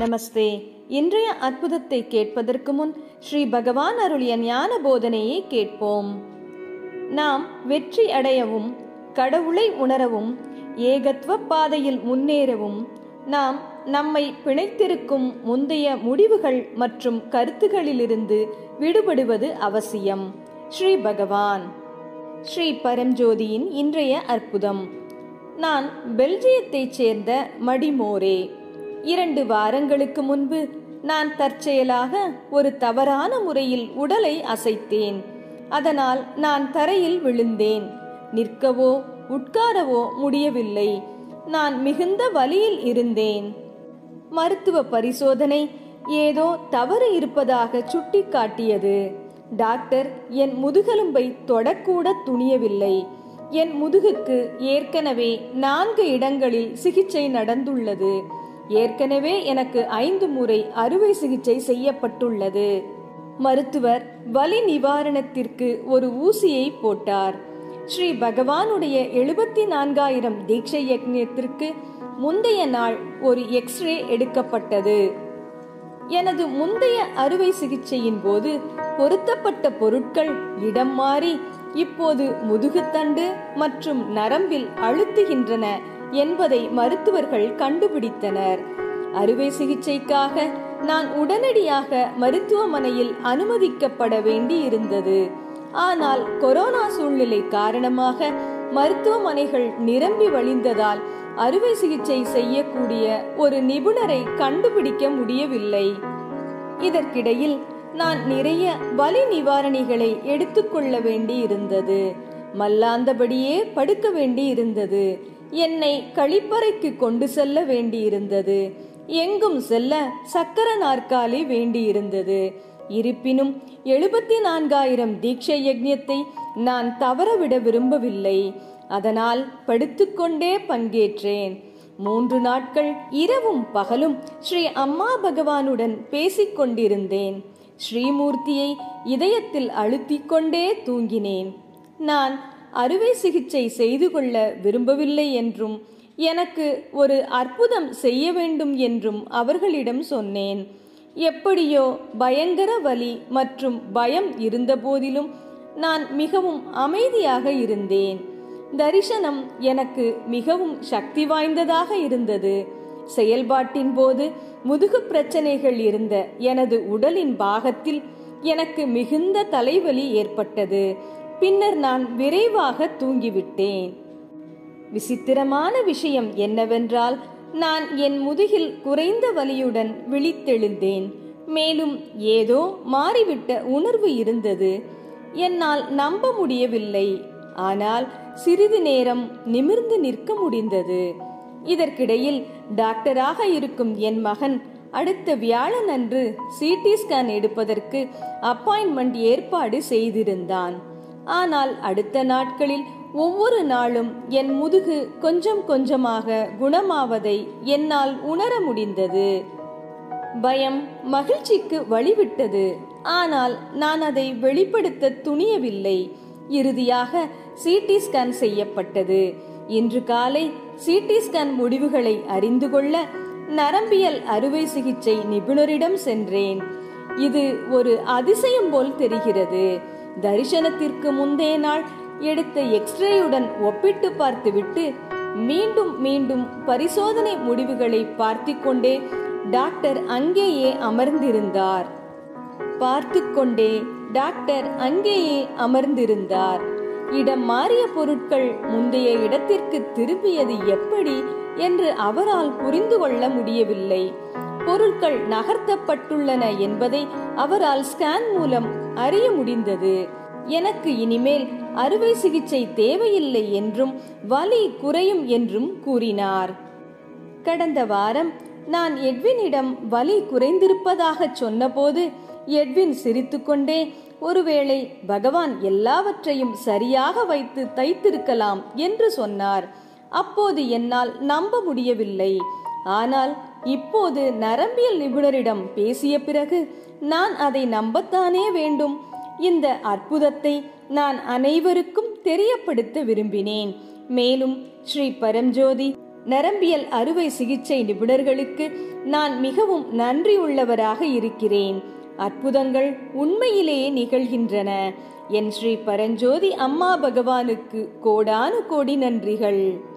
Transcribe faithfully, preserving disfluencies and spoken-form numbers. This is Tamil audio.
நமஸ்தே. இன்றைய அற்புதத்தை கேட்பதற்கு முன் ஸ்ரீ பகவான் அருளிய ஞான போதனையை கேட்போம். நாம் வெற்றி அடையவும், கடவுளை உணரவும், ஏகத்துவ பாதையில் முன்னேறவும் நாம் நம்மை பிணைத்திருக்கும் முந்தைய முடிவுகள் மற்றும் கருத்துகளிலிருந்து விடுபடுவது அவசியம். ஸ்ரீ பகவான். ஸ்ரீ பரம்ஜோதியின் இன்றைய அற்புதம். நான் பெல்ஜியத்தைச் சேர்ந்த மடிமோரே. இரண்டு வாரங்களுக்கு முன்பு நான் தற்செயலாக ஒரு தவறான முறையில் உடலை அசைத்தேன். அதனால் நான் தரையில் விழுந்தேன். நிற்கவோ உட்காரவோ முடியவில்லை. நான் மிகுந்த வலியில் இருந்தேன். மருத்துவ பரிசோதனை ஏதோ தவறு இருப்பதாக சுட்டி காட்டியது. டாக்டர் என் முதுகெலும்பை தொடக்கூட துணியவில்லை. என் முதுகுக்கு ஏற்கனவே நான்கு இடங்களில் சிகிச்சை நடந்துள்ளது. ஏற்கனவே எனக்கு ஐந்து முறை அறுவை சிகிச்சை செய்யப்பட்டுள்ளது. மருத்துவர் வலி நிவாரணத்திற்கு ஒரு ஊசியை போட்டார். ஸ்ரீ பகவானுடைய எழுபத்தி நான்காயிரம் தீட்சை யக்ஞத்திற்கு முந்தைய நாள் ஒரு எக்ஸ்ரே எடுக்கப்பட்டது. எனது முந்தைய அறுவை சிகிச்சையின் போது பொருத்தப்பட்ட பொருட்கள் இடம் மாறி இப்போது முதுகுத்தண்டு மற்றும் நரம்பில் அழுத்துகின்றன என்பதை மருத்துவர்கள் கண்டுபிடித்தனர். அறுவை சிகிச்சைக்காக நான் உடனடியாக மருத்துவமனையில் அனுமதிக்கப்பட வேண்டி இருந்தது. ஆனால் கொரோனா சூழ்நிலை காரணமாக மருத்துவமனைகள் நிரம்பி வழிந்ததால் அறுவை சிகிச்சை செய்யக்கூடிய ஒரு நிபுணரை கண்டுபிடிக்க முடியவில்லை. இதற்கிடையில் நான் நிறைய வலி நிவாரணிகளை எடுத்துக்கொள்ள வேண்டி இருந்தது. மல்லாந்தபடியே படுக்க வேண்டி இருந்தது. என்னை கழிப்பறைக்கு கொண்டு செல்ல வேண்டி இருந்தது. எங்கும் செல்ல சக்கர நாற்காலி வேண்டி இருந்தது. இருப்பினும் எழுபத்தி நான்காயிரம் தீட்சை யக்ஞத்தை நான் தவறவிட விரும்பவில்லை. அதனால் படுத்துக்கொண்டே பங்கேற்றேன். மூன்று நாட்கள் இரவும் பகலும் ஸ்ரீ அம்மா பகவானுடன் பேசிக் கொண்டிருந்தேன். ஸ்ரீமூர்த்தியை இதயத்தில் அழுத்திக் கொண்டே தூங்கினேன். நான் அறுவை சிகிச்சை செய்து கொள்ள விரும்பவில்லை என்றும் எனக்கு ஒரு அற்புதம் செய்ய வேண்டும் என்றும் அவர்களிடம் சொன்னேன். எப்படியோ பயங்கர வலி மற்றும் பயம் இருந்த போதிலும் நான் மிகவும் அமைதியாக இருந்தேன். தரிசனம் எனக்கு மிகவும் சக்தி வாய்ந்ததாக இருந்தது. செயல்பாட்டின் போது முதுகு பிரச்சனைகள் இருந்த எனது உடலின் பாகத்தில் எனக்கு மிகுந்த தலைவலி ஏற்பட்டது. பின்னர் நான் விரைவாக தூங்கிவிட்டேன். விசித்திரமான விஷயம் என்னவென்றால், நான் என் முதுகில் குறைந்த வலியுடன் விழித்தெழுந்தேன். மேலும் ஏதோ மாறிவிட்ட உணர்வு இருந்தது. என்னால் நம்ப முடியவில்லை. ஆனால் சிறிது நேரம் நிமிர்ந்து நிற்க முடிந்தது. இதற்கிடையில் டாக்டராக இருக்கும் என் மகன் அடுத்த வியாழன் அன்று சிடி ஸ்கேன் எடுப்பதற்கு அப்பாயின்மெண்ட் ஏற்பாடு செய்திருந்தான். ஆனால் அடுத்த நாட்களில் ஒவ்வொரு நாளும் என் முதுகு கொஞ்சம் கொஞ்சமாக குணமாவதை என்னால் உணர முடிந்தது. பயம் மகிழ்ச்சிக்கு வழிவிட்டது. ஆனால் நான் அதை வெளிப்படுத்த துணியவில்லை. இறுதியாக சிடி ஸ்கேன் செய்யப்பட்டது. இன்று காலை சிடி ஸ்கேன் முடிவுகளை அறிந்து கொள்ள நரம்பியல் அறுவை சிகிச்சை நிபுணரிடம் சென்றேன். இது ஒரு அதிசயம் போல் தெரிகிறது. தரிசனத்திற்கு முந்தைய நாள் எடுத்த எக்ஸ்ரேயுடன் ஒப்பிட்டு பார்த்துவிட்டு மீண்டும் மீண்டும் பரிசோதனை முடிவுகளை பார்த்து கொண்டே டாக்டர் அங்கேயே அமர்ந்திருந்தார். பார்த்து கொண்டே டாக்டர் அங்கேயே அமர்ந்திருந்தார். இடம் மாறிய பொருட்கள் முந்தைய இடத்திற்கு திரும்பியது எப்படி என்று அவரால் புரிந்து கொள்ள முடியவில்லை. பொருட்கள் நகர்த்தப்பட்டுள்ளன என்பதை அவரால் ஸ்கேன் மூலம் அறிய முடிந்தது. எனக்கு இனிமேல் அறுவை சிகிச்சை தேவையில்லை என்றும் வலி குறையும் என்றும் கூறினார். கடந்த வாரம் நான் எட்வினிடம் வலி குறைந்திருப்பதாக சொன்னபோது எட்வின் சிரித்துக்கொண்டே, ஒருவேளை பகவான் எல்லாவற்றையும் சரியாக வைத்து தைத்திருக்கலாம் என்று சொன்னார். அப்போது என்னால் நம்ப முடியவில்லை. ஆனால் இப்போது நரம்பியல் நிபுணரிடம் பேசிய பிறகு நான் அதை நம்பத்தானே வேண்டும். இந்த அற்புதத்தை நான் அனைவருக்கும் தெரியப்படுத்த விரும்பினேன். மேலும் ஸ்ரீ பரம்ஜோதி நரம்பியல் அறுவை சிகிச்சை நிபுணர்களுக்கு நான் மிகவும் நன்றியுள்ளவராக இருக்கிறேன். அற்புதங்கள் உண்மையிலேயே நிகழ்கின்றன. என் ஸ்ரீ பரஞ்சோதி அம்மா பகவானுக்கு கோடானு கோடி நன்றிகள்.